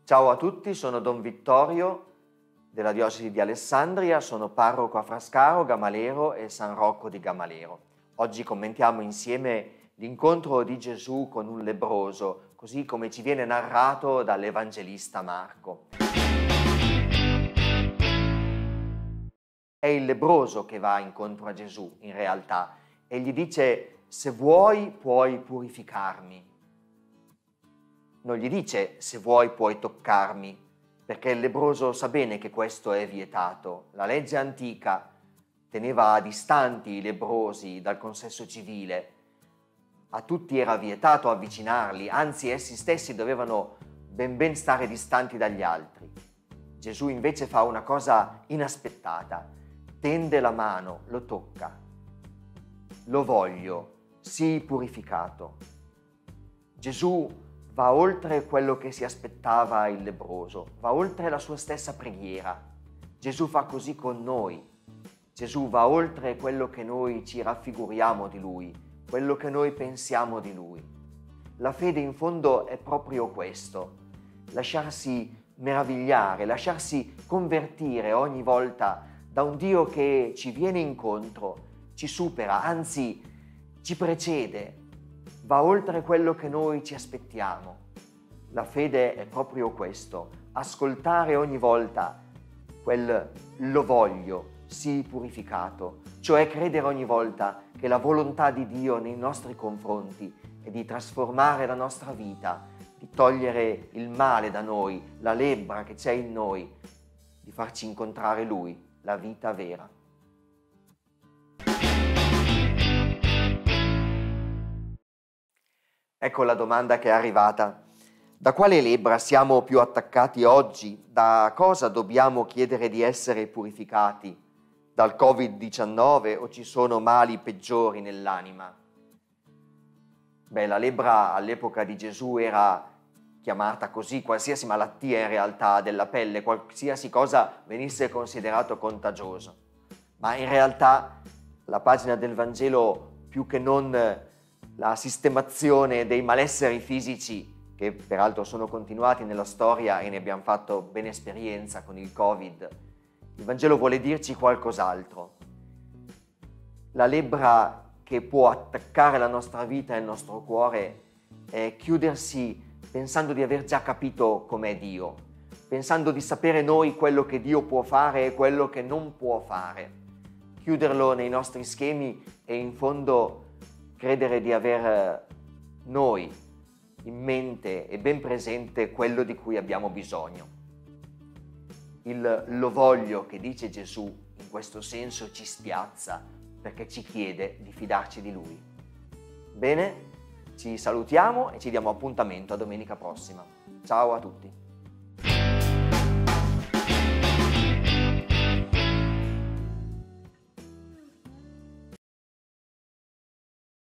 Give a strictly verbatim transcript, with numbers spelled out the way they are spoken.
Ciao a tutti, sono Don Vittorio della Diocesi di Alessandria, sono parroco a Frascaro, Gamalero e San Rocco di Gamalero. Oggi commentiamo insieme l'incontro di Gesù con un lebbroso, così come ci viene narrato dall'Evangelista Marco. È il lebbroso che va incontro a Gesù, in realtà, e gli dice: se vuoi puoi purificarmi. Non gli dice: se vuoi puoi toccarmi, perché il lebbroso sa bene che questo è vietato. La legge antica teneva distanti i lebbrosi dal consesso civile. A tutti era vietato avvicinarli, anzi essi stessi dovevano ben ben stare distanti dagli altri. Gesù invece fa una cosa inaspettata. Tende la mano, lo tocca. Lo voglio, sii purificato. Gesù va oltre quello che si aspettava il lebbroso, va oltre la sua stessa preghiera. Gesù fa così con noi. Gesù va oltre quello che noi ci raffiguriamo di Lui, quello che noi pensiamo di Lui. La fede in fondo è proprio questo, lasciarsi meravigliare, lasciarsi convertire ogni volta da un Dio che ci viene incontro, ci supera, anzi ci precede, va oltre quello che noi ci aspettiamo. La fede è proprio questo, ascoltare ogni volta quel lo voglio, sii purificato, cioè credere ogni volta che la volontà di Dio nei nostri confronti è di trasformare la nostra vita, di togliere il male da noi, la lebbra che c'è in noi, di farci incontrare Lui, la vita vera. Ecco la domanda che è arrivata. Da quale lebbra siamo più attaccati oggi? Da cosa dobbiamo chiedere di essere purificati? Dal covid diciannove o ci sono mali peggiori nell'anima? Beh, la lebbra all'epoca di Gesù era chiamata così, qualsiasi malattia in realtà della pelle, qualsiasi cosa venisse considerato contagioso. Ma in realtà la pagina del Vangelo, più che non la sistemazione dei malesseri fisici, che peraltro sono continuati nella storia e ne abbiamo fatto bene esperienza con il Covid, il Vangelo vuole dirci qualcos'altro. La lebbra che può attaccare la nostra vita e il nostro cuore è chiudersi pensando di aver già capito com'è Dio, pensando di sapere noi quello che Dio può fare e quello che non può fare, chiuderlo nei nostri schemi e in fondo credere di aver noi in mente e ben presente quello di cui abbiamo bisogno. Il lo voglio che dice Gesù in questo senso ci spiazza perché ci chiede di fidarci di Lui. Bene, ci salutiamo e ci diamo appuntamento a domenica prossima. Ciao a tutti.